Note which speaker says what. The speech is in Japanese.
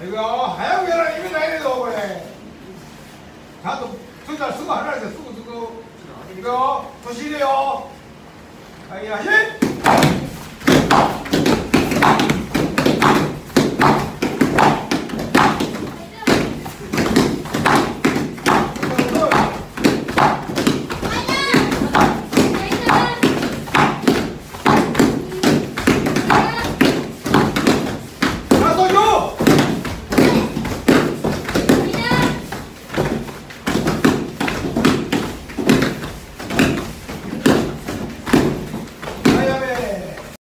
Speaker 1: 이거 하얀 계란 입에 다니도 그래. 다도 손잘 쓰고 하나 쓰고 이거 조심해요. 아야 예.